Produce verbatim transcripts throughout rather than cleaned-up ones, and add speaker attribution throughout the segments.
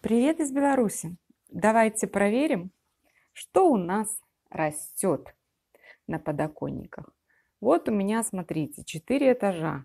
Speaker 1: Привет из Беларуси! Давайте проверим, что у нас растет на подоконниках. Вот у меня, смотрите, четыре этажа.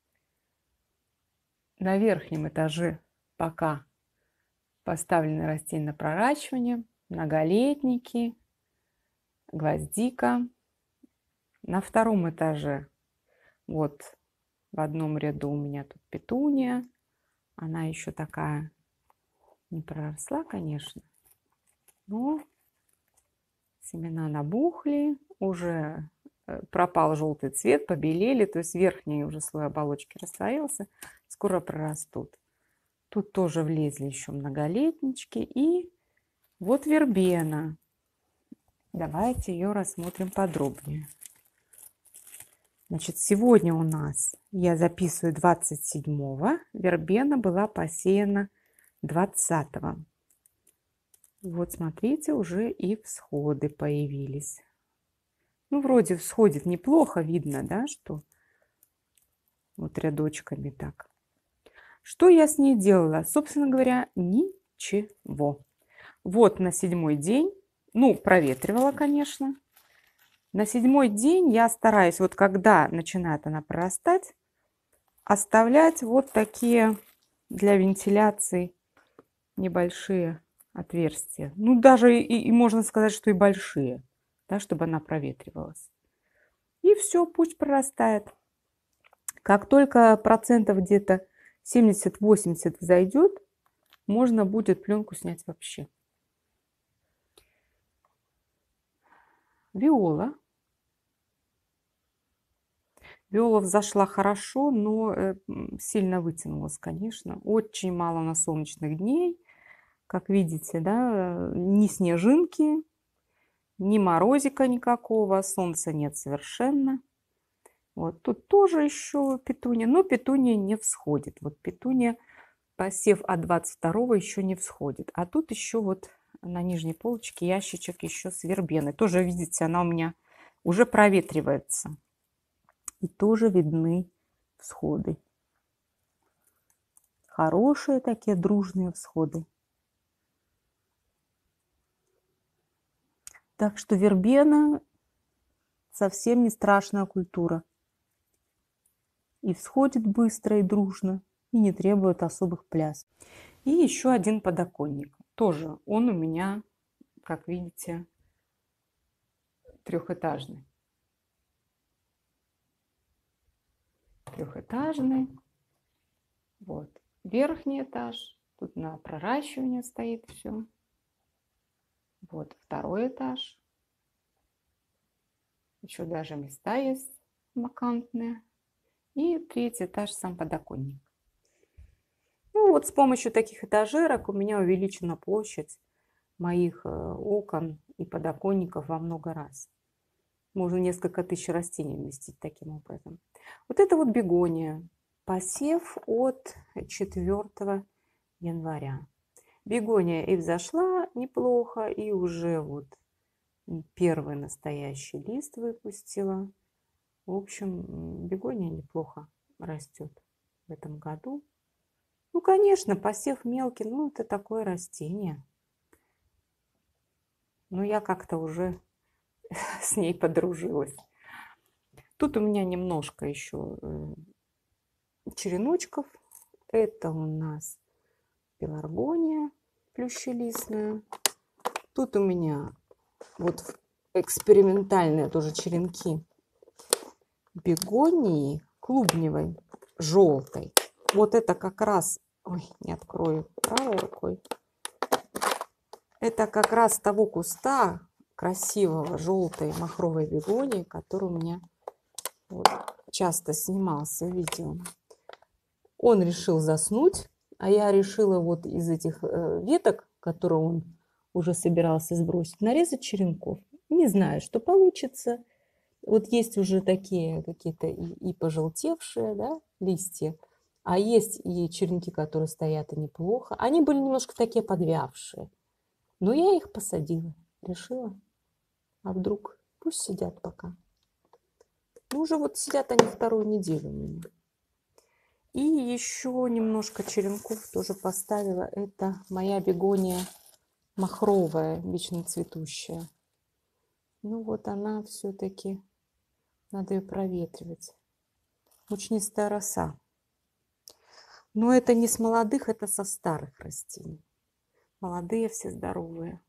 Speaker 1: На верхнем этаже пока поставлены растения на проращивание, многолетники, гвоздика. На втором этаже вот в одном ряду у меня тут петуния. Она еще такая не проросла, конечно, но семена набухли, уже пропал желтый цвет, побелели, то есть верхний уже слой оболочки растворился, скоро прорастут. Тут тоже влезли еще многолетнички. И вот вербена. Давайте ее рассмотрим подробнее. Значит, сегодня у нас, я записываю двадцать седьмого, вербена была посеяна двадцатого. Вот смотрите, уже и всходы появились. Ну, вроде всходит неплохо, видно, да, что вот рядочками так. Что я с ней делала? Собственно говоря, ничего. Вот на седьмой день, ну, проветривала, конечно. На седьмой день я стараюсь, вот когда начинает она прорастать, оставлять вот такие для вентиляции небольшие отверстия. Ну, даже и, и можно сказать, что и большие, да, чтобы она проветривалась. И все, пусть прорастает. Как только процентов где-то семьдесят-восемьдесят взойдет, можно будет пленку снять вообще. Виола. Виола взошла хорошо, но сильно вытянулась, конечно. Очень мало на солнечных дней. Как видите, да, ни снежинки, ни морозика никакого, солнца нет совершенно. Вот тут тоже еще петуния, но петуния не всходит. Вот петуния, посев от двадцать второго, еще не всходит. А тут еще вот на нижней полочке ящичек еще с вербеной. Тоже, видите, она у меня уже проветривается. И тоже видны всходы. Хорошие такие дружные всходы. Так что вербена совсем не страшная культура. И всходит быстро и дружно, и не требует особых плясок. И еще один подоконник. Тоже он у меня, как видите, трехэтажный. Трехэтажный. Вот. Верхний этаж. Тут на проращивание стоит все. Вот второй этаж. Еще даже места есть вакантные. И третий этаж, сам подоконник. Ну вот с помощью таких этажерок у меня увеличена площадь моих окон и подоконников во много раз. Можно несколько тысяч растений вместить таким образом. Вот это вот бегония. Посев от четвёртого января. Бегония и взошла неплохо, и уже вот первый настоящий лист выпустила. В общем, бегония неплохо растет в этом году. Ну, конечно, посев мелкий, ну, это такое растение. Но я как-то уже с ней подружилась. Тут у меня немножко еще череночков. Это у нас пеларгония плющелистная. Тут у меня вот экспериментальные тоже черенки бегонии клубневой, желтой. Вот это как раз, ой, не открою правой рукой. Это как раз того куста красивого желтой махровой бегонии, который у меня вот часто снимался в видео. Он решил заснуть, а я решила вот из этих веток, которые он уже собирался сбросить, нарезать черенков. Не знаю, что получится. Вот есть уже такие какие-то и, и пожелтевшие, да, листья, а есть и черенки, которые стоят и неплохо. Они были немножко такие подвявшие, но я их посадила, решила. А вдруг пусть сидят пока. Ну, уже вот сидят они вторую неделю у меня. И еще немножко черенков тоже поставила. Это моя бегония махровая, вечно цветущая. Ну вот она все-таки, надо ее проветривать. Мучнистая роса. Но это не с молодых, это со старых растений. Молодые все здоровые.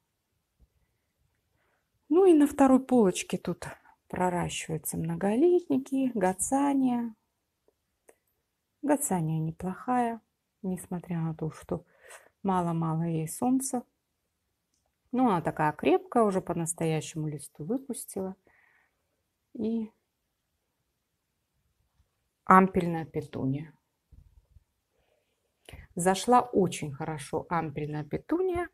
Speaker 1: Ну и на второй полочке тут проращиваются многолетники, гацания. Гацания неплохая, несмотря на то, что мало-мало ей солнца. Ну, она такая крепкая, уже по-настоящему листу выпустила. И ампельная петуния. Зашла очень хорошо ампельная петуния.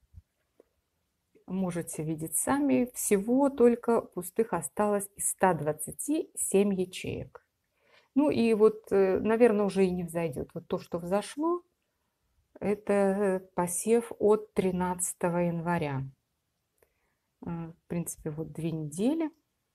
Speaker 1: Можете видеть сами. Всего только пустых осталось из ста двадцати семь ячеек. Ну и вот, наверное, уже и не взойдет. Вот то, что взошло, это посев от тринадцатого января. В принципе, вот две недели.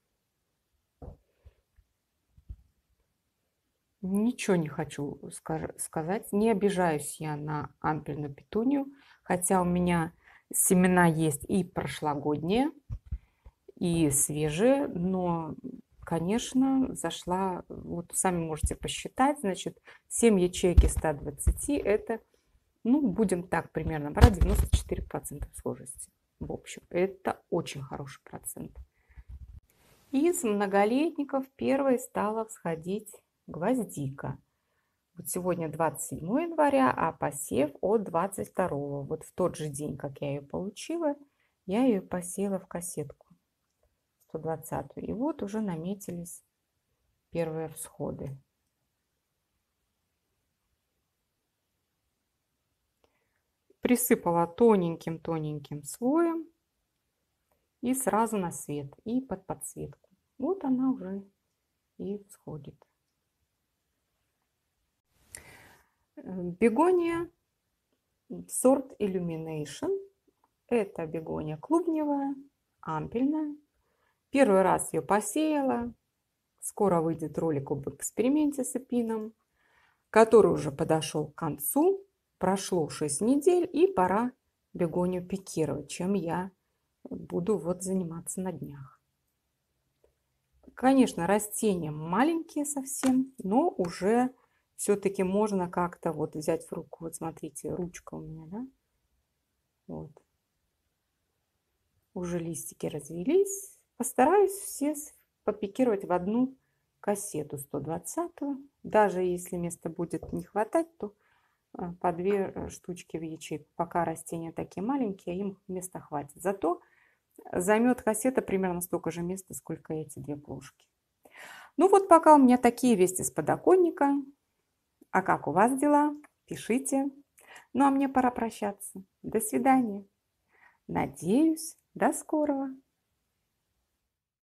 Speaker 1: Ничего не хочу сказать. Не обижаюсь я на ампельную петунию. Хотя у меня семена есть и прошлогодние, и свежие. Но, конечно, зашла, вот сами можете посчитать, значит, семь ячеек из ста двадцати, это, ну, будем так примерно брать, девяносто четыре процента схожести. В общем, это очень хороший процент. Из многолетников первой стала всходить гвоздика. Вот сегодня двадцать седьмое января, а посев от двадцать второго. Вот в тот же день, как я ее получила, я ее посеяла в кассетку сто двадцатую. И вот уже наметились первые всходы. Присыпала тоненьким-тоненьким слоем и сразу на свет, и под подсветку. Вот она уже и всходит. Бегония сорт Illumination. Это бегония клубневая, ампельная. Первый раз ее посеяла. Скоро выйдет ролик об эксперименте с эпином, который уже подошел к концу. Прошло шесть недель, и пора бегонию пикировать, чем я буду вот заниматься на днях. Конечно, растения маленькие совсем, но уже все-таки можно как-то вот взять в руку. Вот смотрите, ручка у меня, да? Вот. Уже листики развелись. Постараюсь все попикировать в одну кассету сто двадцатую. Даже если места будет не хватать, то по две штучки в ячейку. Пока растения такие маленькие, им места хватит. Зато займет кассета примерно столько же места, сколько эти две плошки. Ну вот пока у меня такие вести с подоконника. А как у вас дела? Пишите. Ну а мне пора прощаться. До свидания. Надеюсь, до скорого.